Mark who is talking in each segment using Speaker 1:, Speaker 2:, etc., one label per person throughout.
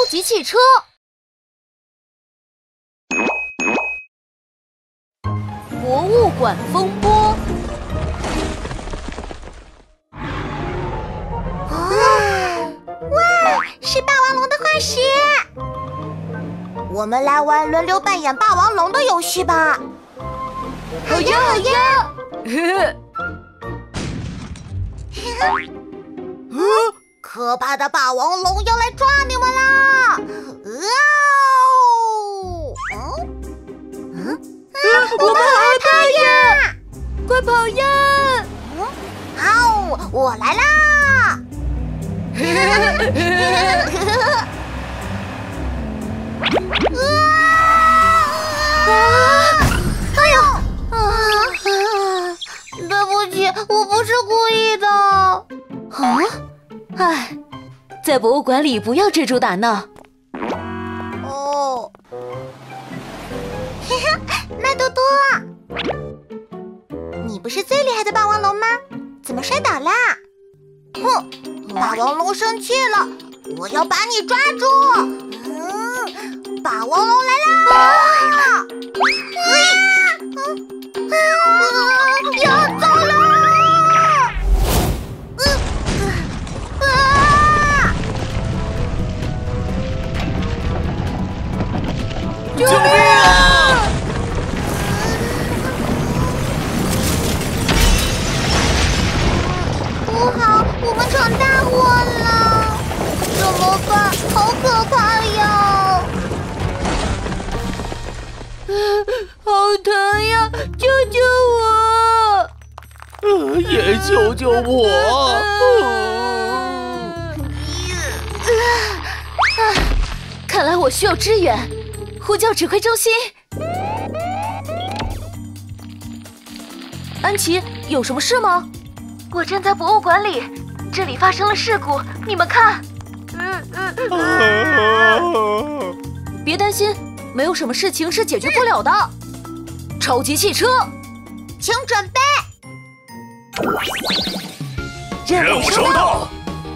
Speaker 1: 级汽车。博物馆风波。
Speaker 2: 哇，是霸王龙的化石！我们来玩轮流扮演霸王龙的游戏吧。好呀，好呀！可怕的霸王龙要来抓你们啦！我们好害怕呀！
Speaker 1: 快跑呀！
Speaker 2: 好，我来啦！哎呦！对不起，我不是故意的。
Speaker 1: 唉，在博物馆里不要追逐打闹。
Speaker 2: 哦，麦多多，你不是最厉害的霸王龙吗？怎么摔倒啦？哼，霸王龙生气了，我要把你抓住！霸王龙来啦！要走了！
Speaker 1: 救命啊！
Speaker 2: 不好，我们闯大祸了！怎么办？好可怕呀！
Speaker 1: 好疼呀！救救我！
Speaker 3: 也救救我！
Speaker 1: 看来我需要支援，呼叫指挥中心。安琪，有什么事吗？我正在博物馆里，这里发生了事故，你们看。别担心，没有什么事情是解决不了的。超级汽车，
Speaker 2: 请准备。
Speaker 3: 任务收到。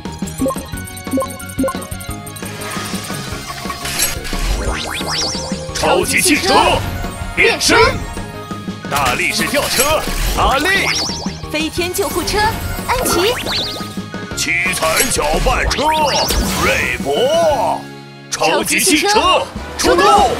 Speaker 3: 超级汽车变身，大力士吊车阿力，
Speaker 1: 飞天救护车安琪，
Speaker 3: 七彩搅拌车瑞博，超级汽车出动！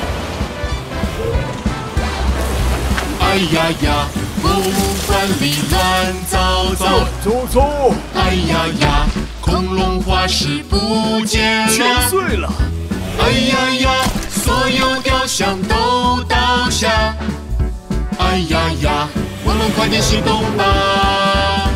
Speaker 4: 哎呀呀，博物馆里乱糟糟，哎呀呀，恐龙化石不见了，
Speaker 3: 全碎了！
Speaker 4: 哎呀呀，所有雕像都倒下！哎呀呀，我们快点行动吧！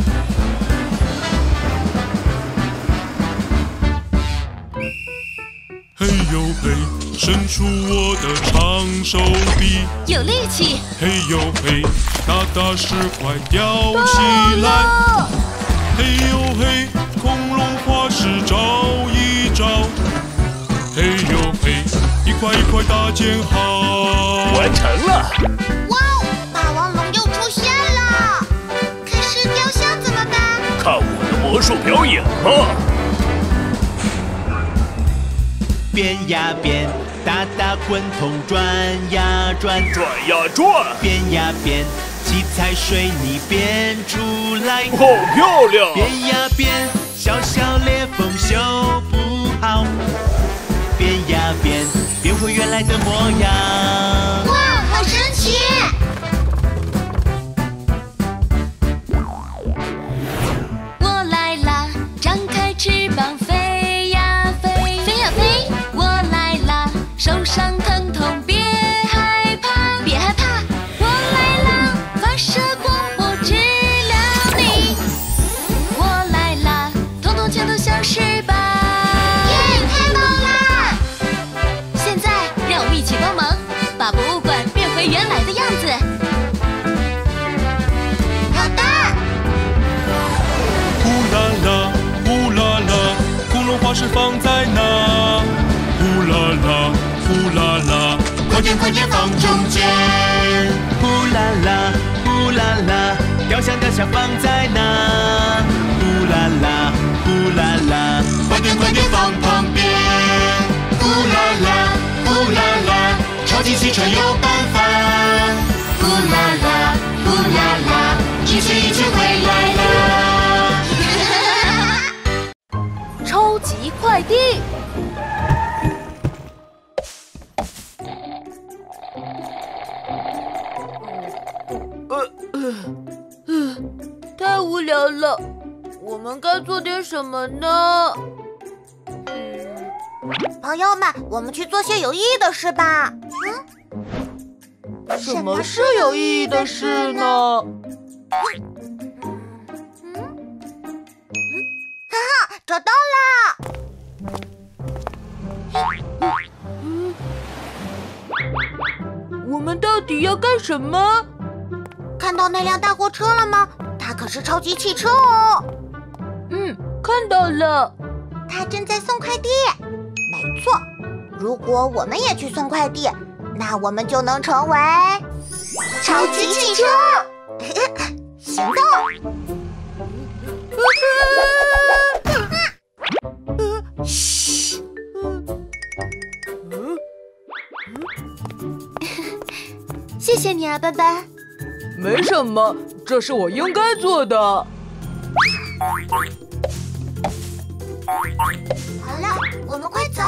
Speaker 4: 嘿呦嘿，伸出我的长手臂，
Speaker 1: 有力气！
Speaker 4: 嘿呦嘿，大大石块吊起来！嘿呦嘿，恐龙化石找一找！嘿呦嘿，一块一块大建好，
Speaker 3: 完成了！
Speaker 2: 哇哦，霸王龙又出现了！可是雕像怎么办？
Speaker 3: 看我的魔术表演吧！
Speaker 5: 变呀变，大大滚筒转呀转，
Speaker 3: 转呀转，
Speaker 5: 变呀变，七彩水泥变出来，
Speaker 3: 好漂亮！
Speaker 5: 变呀变，小小裂缝修不好，变呀变，变回原来的模样。
Speaker 2: 哇，好神奇！
Speaker 1: 我来啦，张开翅膀飞呀飞，飞呀飞！我来啦，受伤疼痛别害怕，别害怕！我来啦，发射光波治疗你。我来啦，统统全都消失吧！
Speaker 2: 耶，太棒啦！
Speaker 1: 现在让我们一起帮忙，把博物馆变回原来的样子。
Speaker 2: 好的。
Speaker 4: 呼啦啦，呼啦啦，恐龙化石放在哪？呼啦啦，呼啦啦，快点快点放中间！
Speaker 5: 呼啦啦，呼啦啦，雕像放在哪？呼啦啦，呼啦啦，
Speaker 4: 快点快点放旁边！
Speaker 1: 超级快递。太无聊了，我们该做点什么呢？
Speaker 2: 朋友们，我们去做些有意义的事吧。
Speaker 1: 什么是有意义的事呢？
Speaker 2: 找到了！
Speaker 1: 我们到底要干什么？
Speaker 2: 看到那辆大货车了吗？它可是超级汽车哦。
Speaker 1: 看到了。
Speaker 2: 它正在送快递。没错，如果我们也去送快递，那我们就能成为超级汽车。行动！嘘。谢谢你啊，斑斑。
Speaker 1: 没什么，这是我应该做的。
Speaker 2: 好了，我们快走。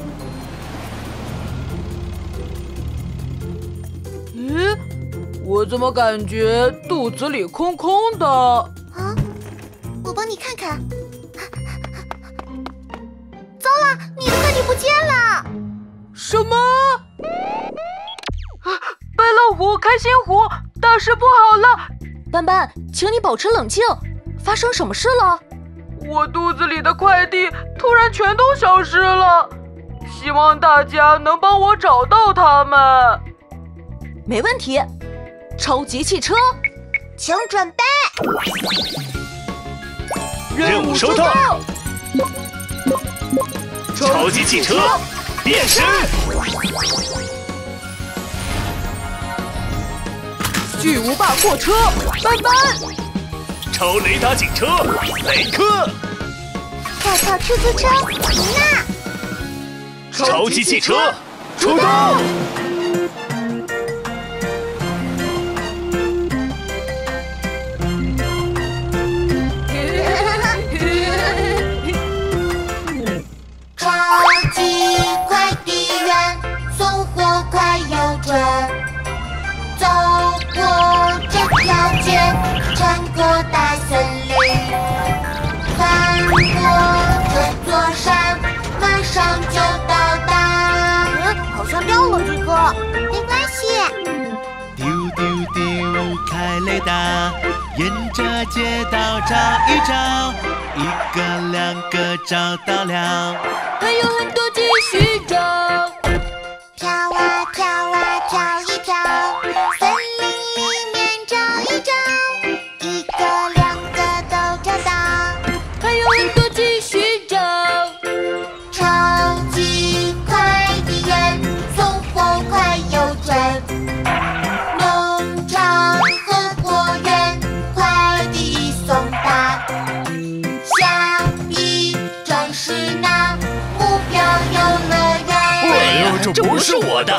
Speaker 1: 咦，我怎么感觉肚子里空空的？
Speaker 2: 我帮你看看。糟了，你的快递不见了！
Speaker 1: 什么？白老虎、开心虎，大事不好了！斑斑，请你保持冷静，发生什么事了？我肚子里的快递突然全都消失了，希望大家能帮我找到它们。没问题，超级汽车，
Speaker 2: 请准备。
Speaker 3: 任务收到。超级汽车变身。
Speaker 1: 巨无霸货车，斑斑。
Speaker 3: 超雷达警车，雷克。
Speaker 2: 跳跳出租车，妮娜。
Speaker 3: 超级汽车出动。
Speaker 2: 超级快递员，送货快又准。走过这条街，穿过大森林，翻过这座山，马上就到达。好像掉了一个，没关系。
Speaker 5: 丢丢丢，开雷达，沿着街道找一找，一个两个找到了，
Speaker 1: 还有很多继续找。
Speaker 2: 跳啊跳啊跳一跳，森林里面找一找，一个两个都找到，
Speaker 1: 还有很多继续找。
Speaker 2: 超级快递员，送货快又准。农场和果园，快递一送达。下一站是哪？目标游乐园。
Speaker 3: 哎呦，这不是我的！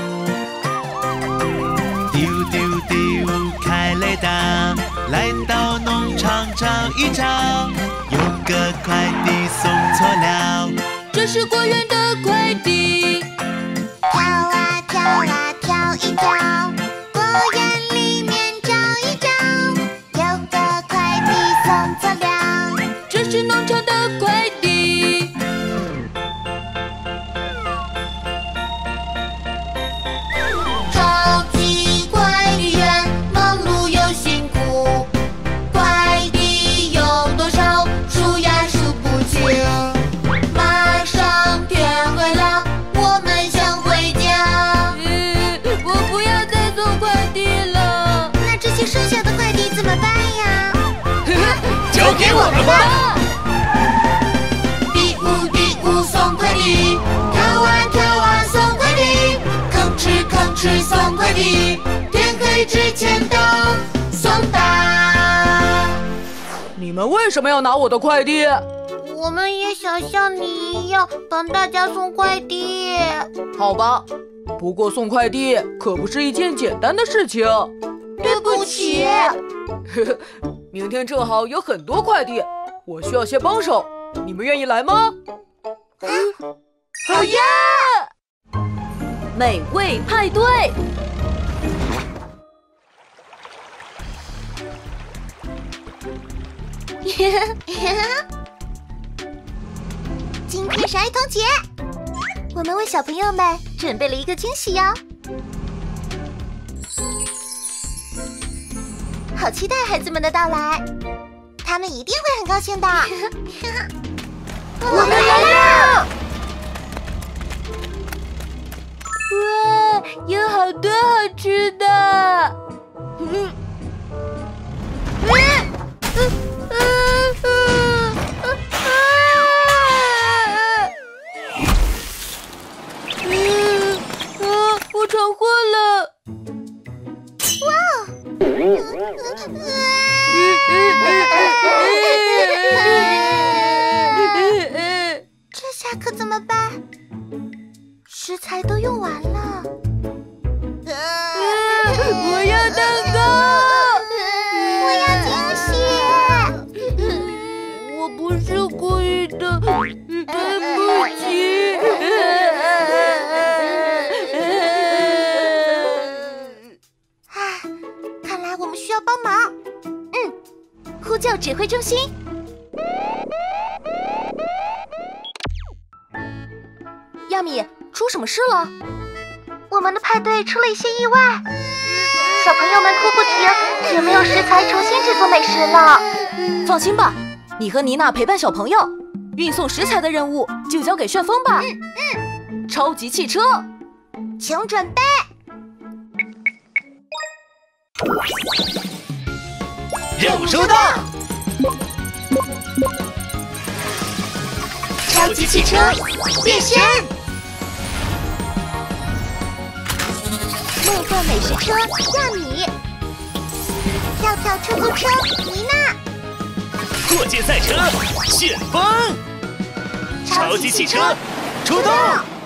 Speaker 5: 丢丢丢，开雷达，来到农场找一找，有个快递送错了，
Speaker 1: 这是果园的快递。
Speaker 2: 跳啊跳啊跳一跳，果园里面找一找，有个快递送错了，
Speaker 1: 这是农场的快递。
Speaker 2: 超级快递员忙碌又辛苦，快递有多少数呀数不清。马上天黑了，我们想回家。
Speaker 1: 我不要再送快递了。
Speaker 2: 那这些剩下的快递怎么办呀？
Speaker 3: 交给我们吧。
Speaker 2: 第五送快递，跳啊跳啊送快递，吭哧吭哧送快递，天黑之前都送达。
Speaker 1: 你们为什么要拿我的快递？
Speaker 2: 我们也想像你一样帮大家送快递。
Speaker 1: 好吧，不过送快递可不是一件简单的事情。
Speaker 2: 对不起。
Speaker 1: 明天正好有很多快递，我需要些帮手。
Speaker 6: 你们愿意来吗？
Speaker 1: 好呀！
Speaker 6: 美味派对。
Speaker 2: 今天是儿童节，我们为小朋友们准备了一个惊喜哟。好期待孩子们的到来，他们一定会很高兴的。我们来了！
Speaker 1: 哇，有好多好吃的！我闯祸了！
Speaker 2: 这下可怎么办？食材都用完了。
Speaker 1: 我要蛋糕！
Speaker 2: 我要惊喜！
Speaker 1: 我不是故意的，对不起。
Speaker 2: 看来我们需要帮忙。呼叫指挥中心。
Speaker 6: 亚米，出什么事了？
Speaker 2: 我们的派对出了一些意外，小朋友们哭不停，也没有食材重新制作美食了。
Speaker 6: 放心吧，你和妮娜陪伴小朋友，运送食材的任务就交给旋风吧。超级汽车，
Speaker 2: 请准备。
Speaker 3: 任务收到！
Speaker 2: 超级汽车变身，梦幻美食车亚米，跳跳出租车妮娜，
Speaker 3: 过界赛车旋风，超级汽车出动！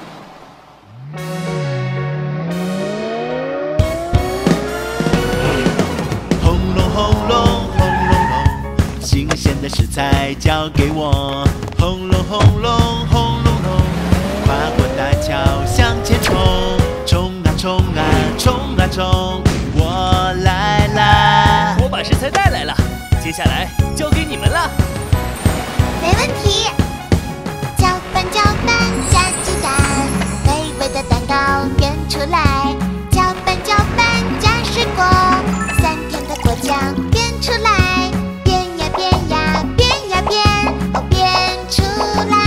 Speaker 5: 轰隆轰隆轰隆隆，新鲜的食材交给我。轰隆轰隆轰隆隆，跨过大桥向前冲，冲啊冲啊冲啊冲，我来啦！
Speaker 3: 我把食材带来了，接下来交给你们了。
Speaker 2: 没问题。搅拌搅拌加鸡蛋，美味的蛋糕变出来。搅拌搅拌加水果，酸甜的果酱变出来。变呀变呀变呀变，哦变出来。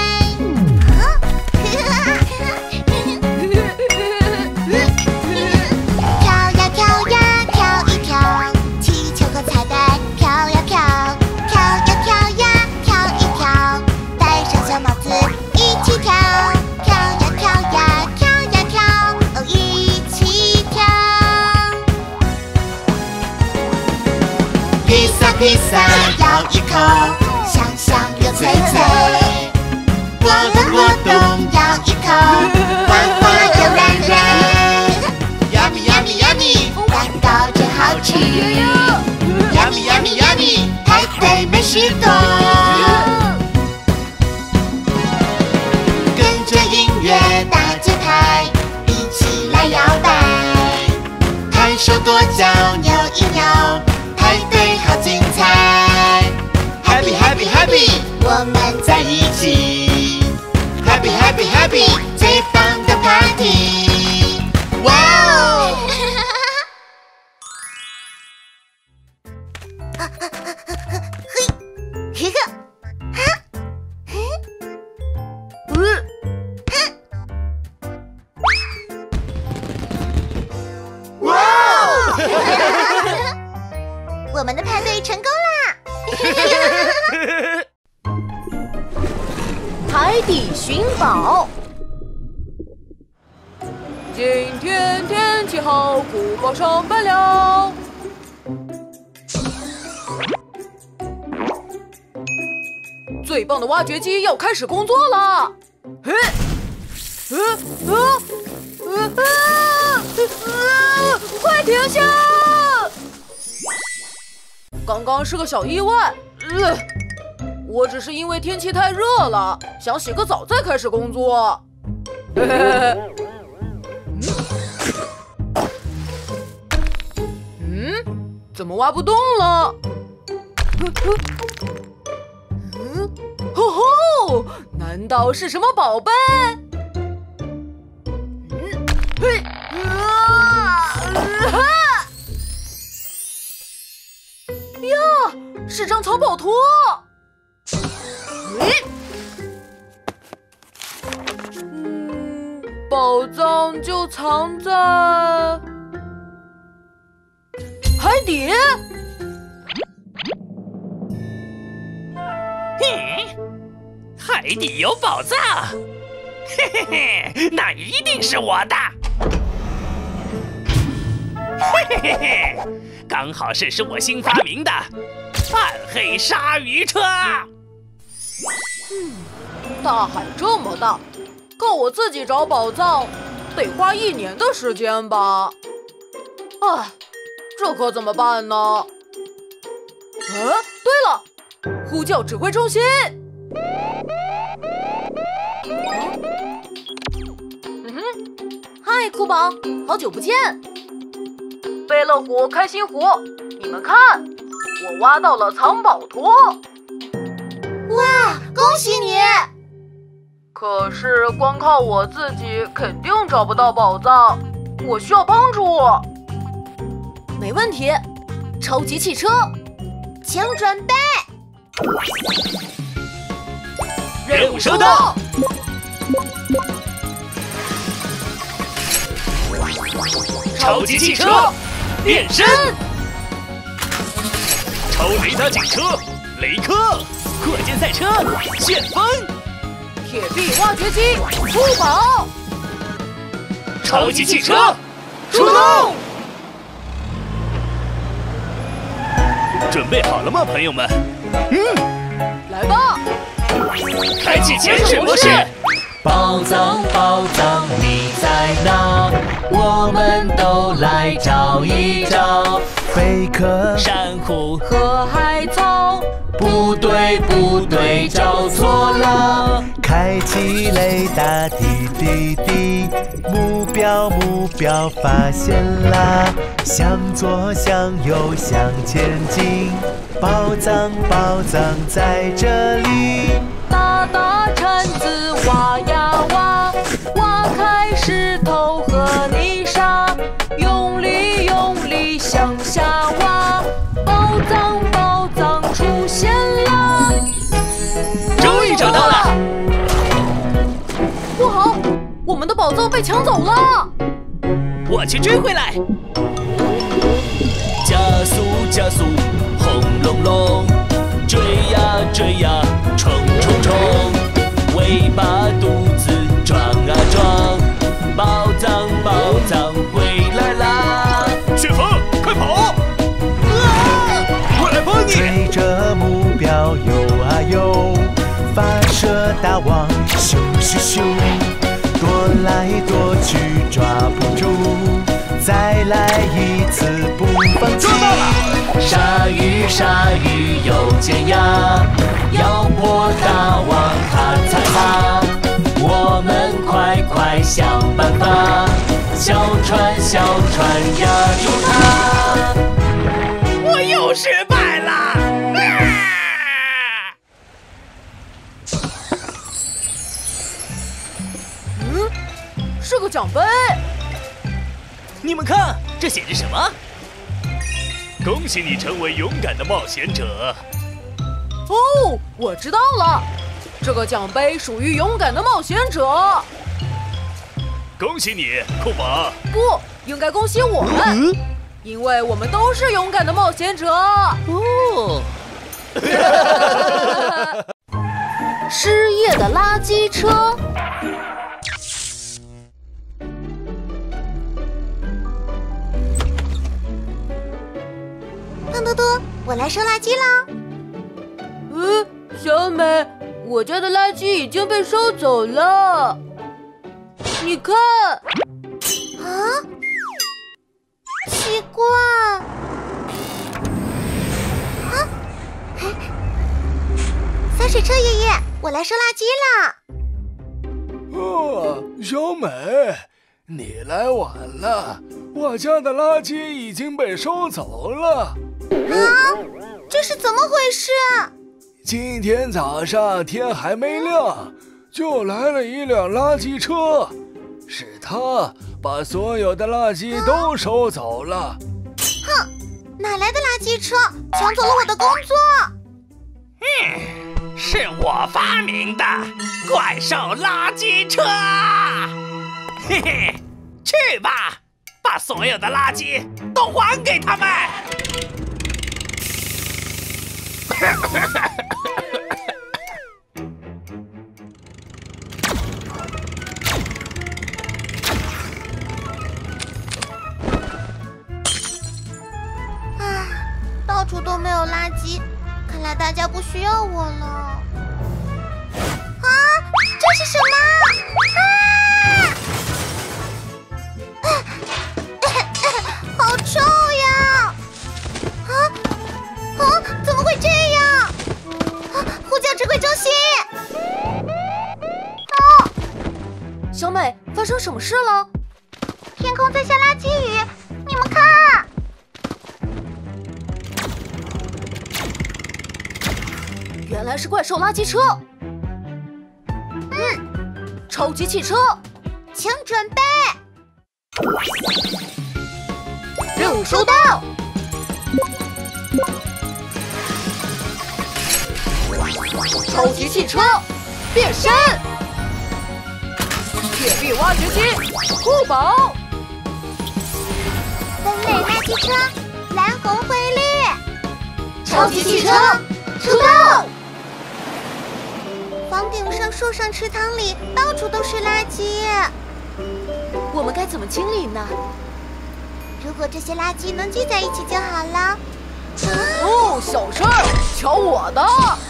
Speaker 2: 跳呀跳呀跳一跳，气球和彩带飘呀飘，跳呀跳呀跳一跳，戴上小帽子一起跳，跳呀跳呀跳呀跳，哦一起跳。披萨披萨咬一口，香香又脆脆。果冻果冻咬一口，滑滑又软软。Yummy yummy yummy， 蛋糕真好吃。Yummy yummy yummy， 派对美食多。跟着音乐大节拍，一起来摇摆。抬手跺脚扭一扭，派对好精彩。Happy happy happy， 我们在一起。Happy happy happy， 最棒的 party。哇哦！嘿，呵呵，哇哦！我们的派对成功啦！
Speaker 6: 海底寻宝。今天天气好，古堡上班了。最棒的挖掘机要开始工作了。快停下！刚刚是个小意外。 我只是因为天气太热了，想洗个澡再开始工作。怎么挖不动了？吼吼！难道是什么宝贝？呀，是张藏宝图。宝藏就藏在海底。
Speaker 7: 海底有宝藏，嘿嘿嘿，那一定是我的。嘿嘿嘿嘿，刚好是我新发明的暗黑鲨鱼车。
Speaker 6: 大海这么大，靠我自己找宝藏，得花1年的时间吧？唉，这可怎么办呢？对了，呼叫指挥中心。嗨，酷宝，好久不见！贝乐湖、开心湖，你们看，我挖到了藏宝图！
Speaker 2: 哇，恭喜你！
Speaker 6: 可是光靠我自己肯定找不到宝藏，我需要帮助。没问题，超级汽车，
Speaker 2: 请准备。
Speaker 7: 任务收到。超级汽车变身，超雷达警车雷克，火箭赛车旋风，
Speaker 6: 铁臂挖掘机酷宝，
Speaker 7: 超级汽车出动！准备好了吗，朋友们？
Speaker 6: 来吧！
Speaker 7: 开启潜水模式。
Speaker 5: 宝藏，宝藏，你在哪？我们都来找一找。贝壳、
Speaker 7: 珊瑚
Speaker 6: 和海草，
Speaker 5: 不对，不对，找错了。开启雷达，滴滴滴，目标，目标发现啦！向左，向右，向前进。宝藏，宝藏在这里。
Speaker 6: 大大铲子挖呀挖，挖开石头和泥沙，用力用力向下挖，宝藏宝藏出现啦！
Speaker 7: 终于找到了！
Speaker 6: 不好，我们的宝藏被抢走了！
Speaker 7: 我去追回来！加速加速，轰隆隆，追呀追呀，冲冲冲，尾巴肚子撞啊撞，宝藏宝藏回来啦！旋风，快跑！我来帮你！
Speaker 5: 追着目标游啊游，发射大网，咻咻咻，躲来躲去抓不住，再来一次不放弃。鲨鱼鲨鱼有尖牙，要破大网它才怕。我们快快想办法，小船小船压住它。
Speaker 7: 我又失败了！
Speaker 6: 是个奖杯。
Speaker 7: 你们看，这写着什么？恭喜你成为勇敢的冒险者。
Speaker 6: 哦，我知道了，这个奖杯属于勇敢的冒险者。
Speaker 7: 恭喜你，酷宝！
Speaker 6: 不，应该恭喜我们，因为我们都是勇敢的冒险者。
Speaker 7: 哦。
Speaker 6: 失业的垃圾车。
Speaker 2: 胖嘟嘟，我来收垃圾啦。
Speaker 6: 小美，我家的垃圾已经被收走了。你看，
Speaker 2: 啊，奇怪，啊，3 水车爷爷，我来收垃圾了。
Speaker 8: 哦，小美，你来晚了，我家的垃圾已经被收走了。
Speaker 2: 啊，这是怎么回事？
Speaker 8: 今天早上天还没亮，就来了一辆垃圾车，是他把所有的垃圾都收走了。
Speaker 2: 哼，哪来的垃圾车？抢走了我的工作！
Speaker 3: 是我发明的怪兽垃圾车。嘿嘿，去吧，把所有的垃圾都还给他们。
Speaker 2: 啊，到处都没有垃圾，看来大家不需要我了。啊，这是什么？好臭呀！怎么会这样？呼叫指挥中心！
Speaker 6: 小美，发生什么事了？
Speaker 2: 天空在下垃圾雨，你们看！
Speaker 6: 原来是怪兽垃圾车。超级汽车，
Speaker 2: 请准备。
Speaker 6: 任务收到。超级汽车变身，铁臂挖掘机酷宝，
Speaker 2: 分类垃圾车蓝红灰绿，
Speaker 6: 超级汽车出动。
Speaker 2: 房顶上、树上、池塘里到处都是垃圾，
Speaker 6: 我们该怎么清理呢？
Speaker 2: 如果这些垃圾能聚在一起就好了。
Speaker 6: 哦，小事儿，瞧我的！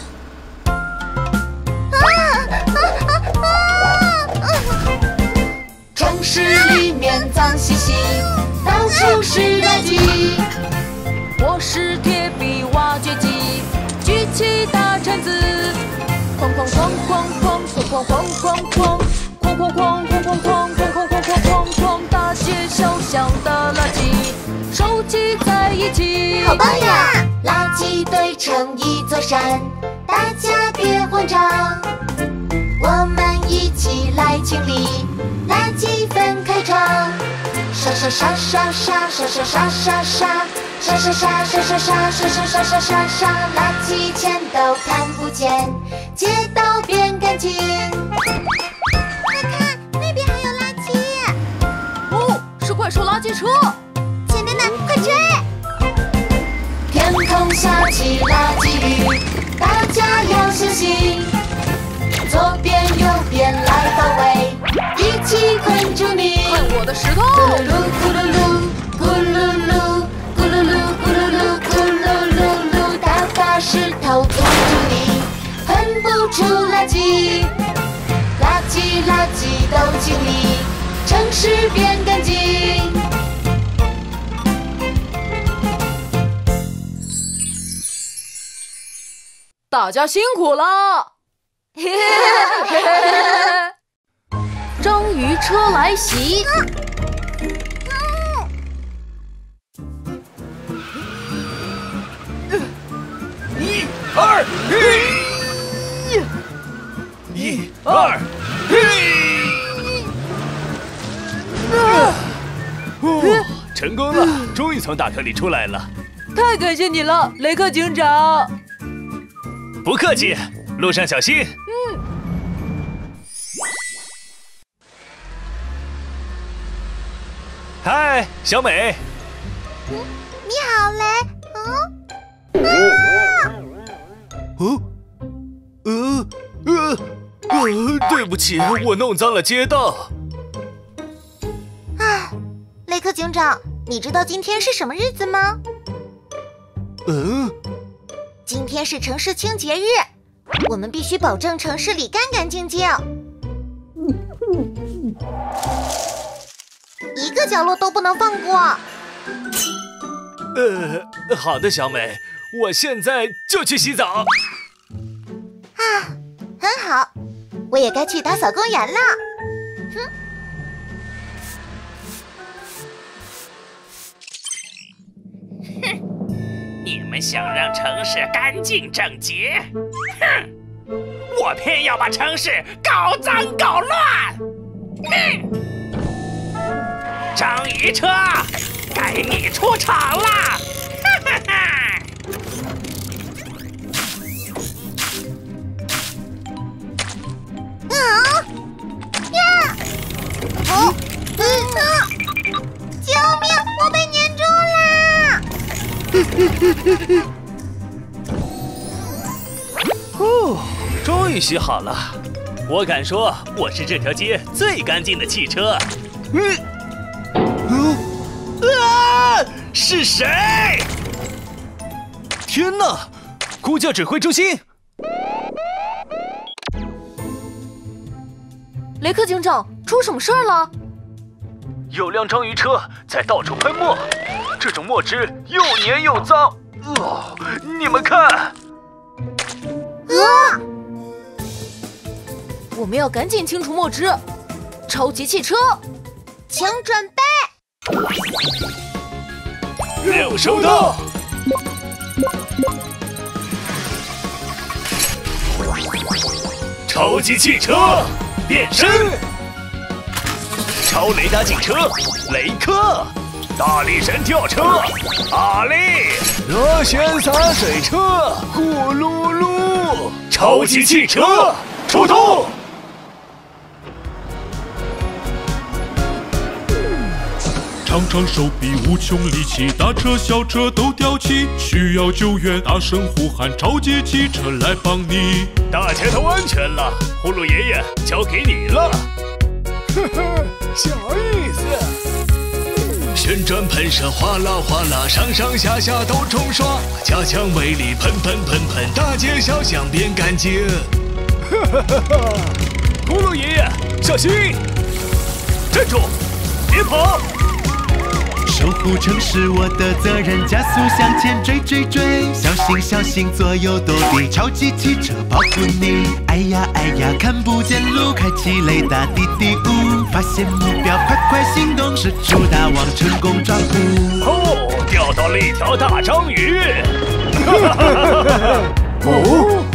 Speaker 6: 城市里面脏兮兮，到处是垃圾。我是铁臂挖掘机，举起大铲子，哐哐哐哐哐哐哐哐哐哐，哐哐哐哐哐哐哐哐哐哐哐，大街小巷的垃圾收集在一起。
Speaker 2: 好棒呀！垃圾堆成一座山，大家别慌张，我们一起来清理，垃圾分开装。刷刷刷刷刷刷刷刷刷刷。刷刷刷刷刷刷刷刷刷刷刷刷，垃圾全都看不见，街道变干净。快看，那边还有垃圾！
Speaker 6: 哦，是怪兽垃圾车！
Speaker 2: 前面的，快追！
Speaker 6: 天空下起垃圾雨，大家要小心，左边右边来包围，一起困住你。看我的石头！咕噜咕噜噜，咕噜噜。咕噜噜咕噜噜咕噜噜噜，大把石头堵住你，喷不出垃圾，垃圾垃圾都清理，城市变干净。大家辛苦了！章鱼车来袭。
Speaker 3: 1、2、1、2、成功了，终于从大坑里出来了。
Speaker 6: 太感谢你了，雷克警长。
Speaker 3: 不客气，路上小心。嗨，小美。
Speaker 2: 你好，雷。
Speaker 3: 对不起，我弄脏了街道。
Speaker 2: 雷克警长，你知道今天是什么日子吗？今天是城市清洁日，我们必须保证城市里干干净净，一个角落都不能放过。
Speaker 3: 好的，小美，我现在就去洗澡。
Speaker 2: 啊， 很好，我也该去打扫公园了。
Speaker 3: 你们想让城市干净整洁，哼！我偏要把城市搞脏搞乱。章鱼车，该你出场了！哈哈哈！
Speaker 2: 救命！我被粘住了！
Speaker 7: 终于洗好了。我敢说，我是这条街最干净的汽车。是谁？天哪！呼叫指挥中心！
Speaker 6: 雷克警长，出什么事儿了？
Speaker 7: 有辆章鱼车在到处喷墨，这种墨汁又黏又脏。你们看！
Speaker 6: 我们要赶紧清除墨汁。超级汽车，
Speaker 2: 请准备。
Speaker 7: 任务收到。超级汽车变身，超雷达警车雷克，大力神跳车阿力，
Speaker 8: 热线洒水车呼噜噜，
Speaker 7: 超级汽车出动。
Speaker 4: 长长手臂，无穷力气，大车小车都吊起，需要救援，大声呼喊，超级汽车来帮你。
Speaker 7: 大家都安全了，葫芦爷爷交给你了。
Speaker 8: 呵呵，小意思。
Speaker 5: 旋转喷射，哗啦哗啦，上上下下都冲刷，加强威力，喷喷喷喷，大街小巷变干净。
Speaker 8: 哈哈哈哈！
Speaker 7: 葫芦爷爷，小心！站住，别跑！
Speaker 5: 守护城市我的责任，加速向前追追追，小心小心左右躲避，超级汽车保护你。哎呀哎呀，看不见路，开启雷达滴滴呜，发现目标快快行动，使出大网成功抓捕。
Speaker 7: 哦，钓到了一条大章鱼！
Speaker 8: 哦，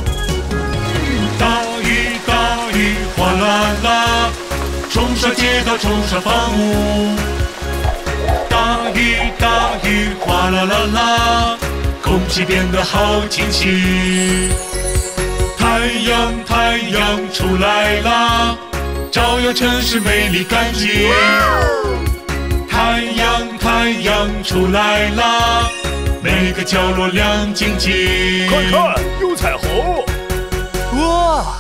Speaker 4: 大雨大雨哗啦啦，冲刷街道冲刷房屋。大雨大雨哗啦啦啦，空气变得好清新。太阳太阳出来啦，照耀城市美丽干净。太阳太阳出来啦，每个角落亮晶晶。
Speaker 7: 快看，有彩虹！哇！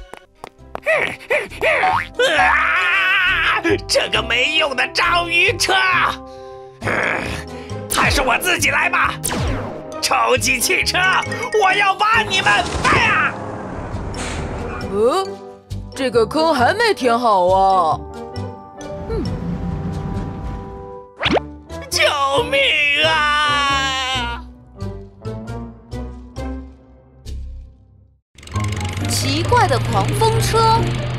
Speaker 3: 这个没用的章鱼车！还是我自己来吧！超级汽车，我要把你们！哎呀！
Speaker 6: 这个坑还没填好啊！
Speaker 3: 救命啊！
Speaker 6: 奇怪的狂风车。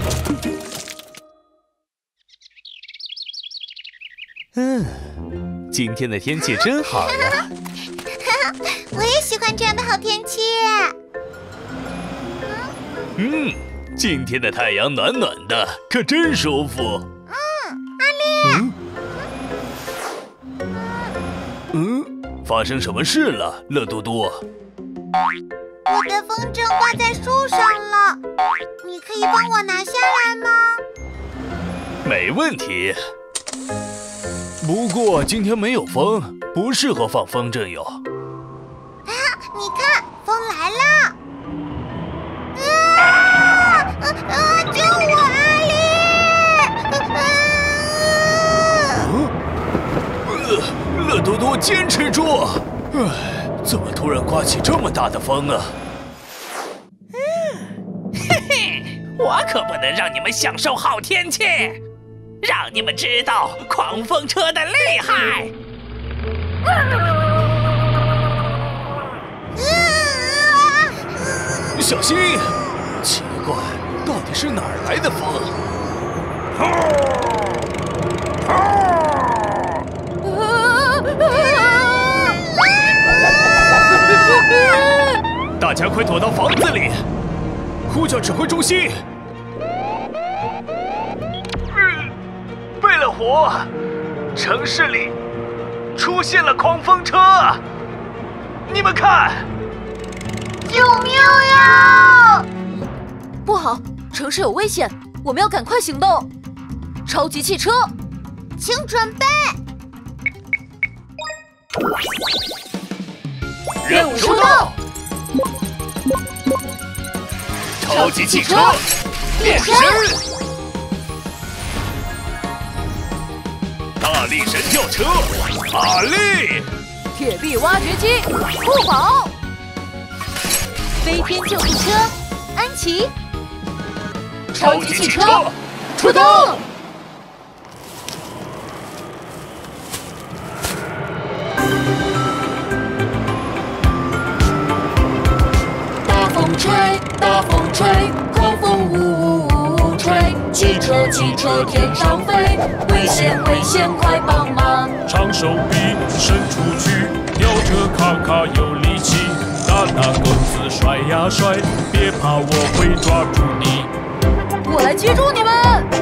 Speaker 7: 今天的天气真好呀！
Speaker 2: 我也喜欢这样的好天气。
Speaker 7: 今天的太阳暖暖的，可真舒服。阿力。发生什么事了，乐嘟嘟？
Speaker 2: 我的风筝挂在树上了，你可以帮我拿下来吗？
Speaker 7: 没问题。不过今天没有风，不适合放风筝哟。
Speaker 2: 你看，风来了！救我，阿力！
Speaker 7: 乐嘟嘟，坚持住！怎么突然刮起这么大的风啊？
Speaker 3: 嘿嘿，我可不能让你们享受好天气。让你们知道狂风车的厉害！
Speaker 7: 小
Speaker 8: 小心！奇怪，到底是哪儿来的风？大家快躲到房子里！呼叫指挥中心！贝勒虎，城市里出现了狂风车，你们看！
Speaker 2: 救命呀！
Speaker 6: 不好，城市有危险，我们要赶快行动！超级汽车，
Speaker 2: 请准备。
Speaker 3: 任务收到！超级汽车变身！大力神吊车阿力！
Speaker 6: 铁臂挖掘机酷跑！
Speaker 1: 飞天救护车安琪！
Speaker 3: 超级汽车出动！
Speaker 6: 大风吹，大风吹，狂风呜呜呜呜吹，汽车汽车天上飞，危险危险快帮忙！
Speaker 4: 长手臂伸出去，吊着卡卡有力气，大大个子甩呀甩，别怕我会抓住你。
Speaker 6: 我来接住你们！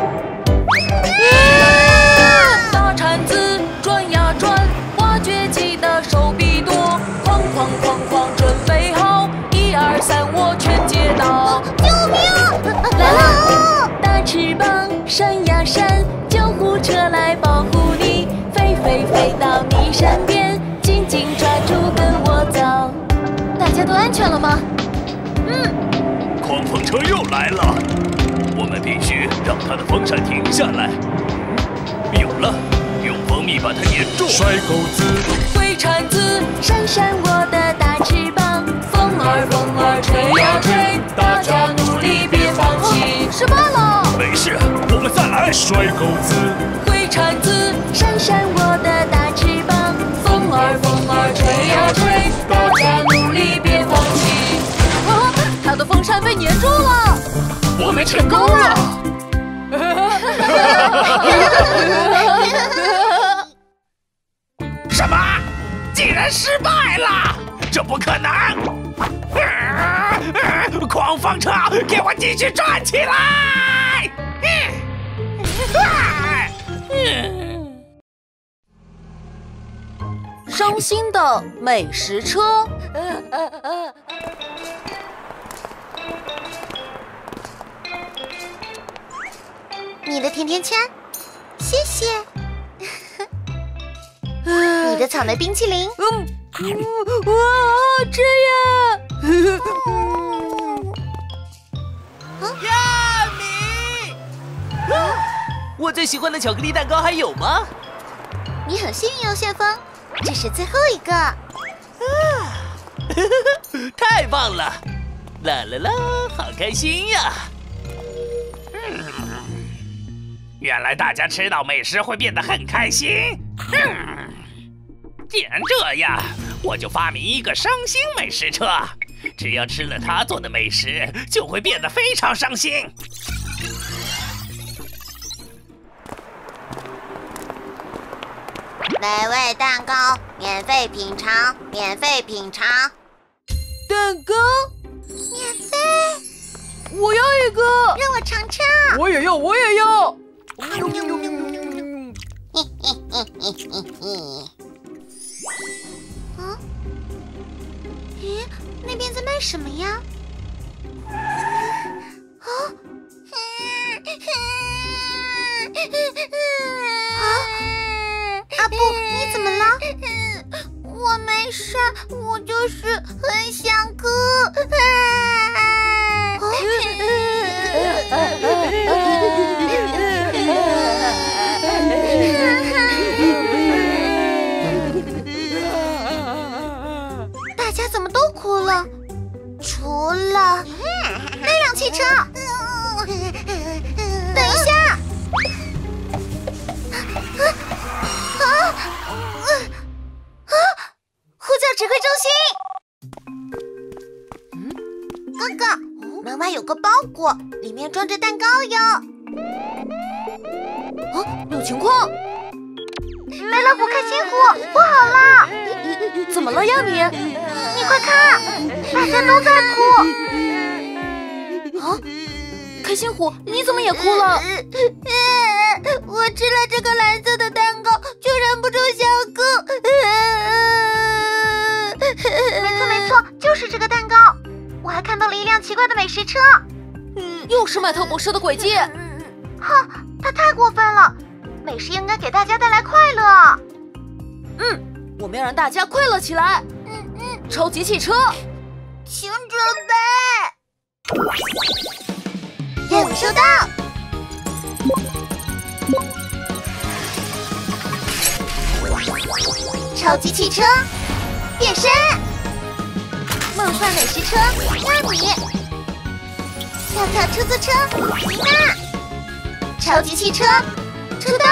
Speaker 6: 大铲子转呀转，挖掘机的手臂多，哐哐哐哐准备好，1、2、3，我全接到！
Speaker 2: 救命！
Speaker 1: 来了！大翅膀扇呀扇，救护车来保护你，飞飞飞到你身边，紧紧抓住跟我走。大家都安全了吗？
Speaker 3: 狂风车又来了，我们必须让它的风扇停下来。有了，用蜂蜜把它粘住。
Speaker 4: 甩钩子，
Speaker 6: 挥铲子，
Speaker 1: 扇扇我的大翅膀，
Speaker 6: 风儿风儿吹呀吹，大家努力别放弃。失败了！
Speaker 3: 没事，我们再来。
Speaker 4: 甩钩子，
Speaker 6: 挥铲子，
Speaker 1: 扇扇我的大翅膀，
Speaker 6: 风儿风儿吹呀吹，大家努力别放弃。啊，他的风扇被粘住了，
Speaker 3: 我们成功了！什么？竟然失败了？这不可能！狂风车，给我继续转起来！
Speaker 6: 伤心的美食车。
Speaker 2: 你的甜甜圈，谢谢。你的草莓冰淇淋，
Speaker 6: 哇，这样。
Speaker 7: 亚米，我最喜欢的巧克力蛋糕还有吗？
Speaker 2: 你很幸运哦，旋风，这是最后一个。
Speaker 7: 太棒了！啦啦啦，好开心呀！
Speaker 3: 原来大家吃到美食会变得很开心。既然这样，我就发明一个伤心美食车。只要吃了他做的美食，就会变得非常伤心。
Speaker 2: 美味蛋糕，免费品尝，免费品尝，
Speaker 6: 蛋糕，
Speaker 2: 免费。
Speaker 6: 我要一个，
Speaker 2: 让我尝尝。
Speaker 6: 我也要，我也要。
Speaker 2: 咦，那边在卖什么呀？阿布，你怎么了？我没事，我就是很想哭。大家怎么都哭了？除了那辆汽车。等一下！呼叫指挥中心！ 过，里面装着蛋糕哟。
Speaker 6: 啊，有情况！
Speaker 2: 梅乐虎、开心虎，不好了！
Speaker 6: 怎么了呀你？
Speaker 2: 你快看，大家都在哭。
Speaker 6: 啊，开心虎，你怎么也哭了？
Speaker 2: 我吃了这个蓝色的蛋糕，就忍不住想哭。没错，就是这个蛋糕。我还看到了一辆奇怪的美食车。
Speaker 6: 又是麦特博士的诡计。
Speaker 2: 哼，他太过分了。美食应该给大家带来快乐。
Speaker 6: 我们要让大家快乐起来。超级汽车，
Speaker 2: 请准备。任务收到。超级汽车变身，梦幻美食车亚米，跳跳出租车妮娜，超级汽车出动。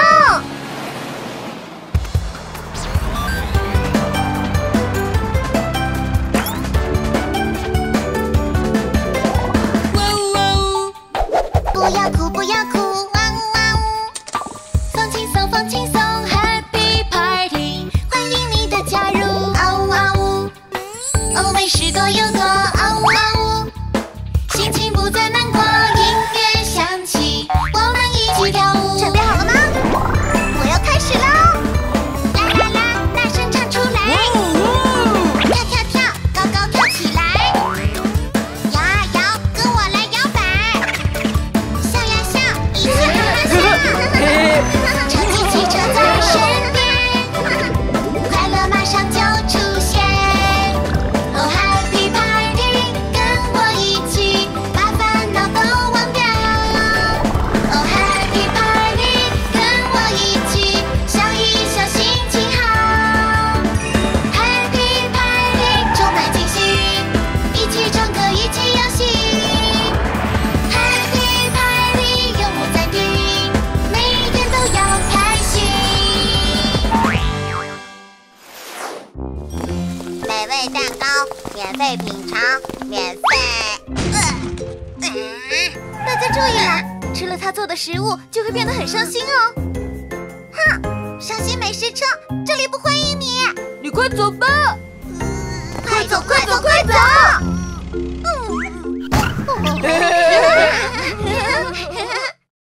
Speaker 2: 不要哭，不要哭，汪汪！
Speaker 1: 放轻松，放轻松 ，Happy Party， 欢迎你的加入，
Speaker 2: 嗷呜嗷呜！
Speaker 1: 哦，美食多又多，嗷呜嗷呜！心情不再难过，音乐响起，我们一起跳舞。
Speaker 2: 准备好了吗？我要开始喽！
Speaker 1: 啦啦啦，大声唱出来！
Speaker 2: 跳跳跳，高高跳起来！摇啊摇，跟我来摇摆！笑呀笑，一起哈哈笑！
Speaker 1: 超级汽车在身边，快乐马上就出现。哦，Happy Party， 跟我一起把烦恼都忘掉。哦，Happy Party， 跟我一起笑一笑，心情好。Happy Party， 充满惊喜，一起唱歌，一起游戏。Happy Party， 永不暂停，每天都要开心。
Speaker 2: 美味蛋糕，免费品尝，免费。
Speaker 1: 大家注意了，吃了他做的食物就会变得很伤心哦。
Speaker 2: 哼，伤心美食车，这里不欢迎你！
Speaker 6: 你快走吧。
Speaker 2: 快走，快走，快走！